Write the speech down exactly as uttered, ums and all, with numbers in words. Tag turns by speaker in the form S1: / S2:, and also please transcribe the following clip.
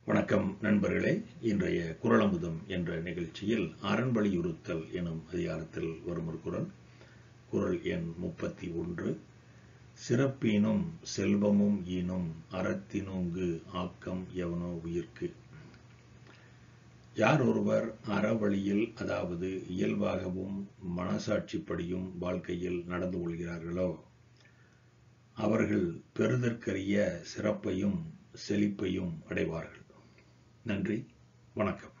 S1: வணக்கம் நண்பர்களே. இன்றைய குறளமுதம் என்ற நிகழ்ச்சியில் அரண் வலியுறுத்தல் எனும் அதிகாரத்தில் வரும் ஒரு குறள் குறள் எண் முப்பத்தி ஒன்று. சிறப்பீனும் செல்வமும் ஈனும் அறத்தினூங்கு ஆக்கம் எவனோ உயிர்க்கு. யார் ஒருவர் அறவழியில், அதாவது இயல்பாகவும் மனசாட்சிப்படியும் வாழ்க்கையில் நடந்து கொள்கிறார்களோ அவர்கள் பெறுதற்கரிய சிறப்பையும் செழிப்பையும் அடைவார்கள். நன்றி, வணக்கம்.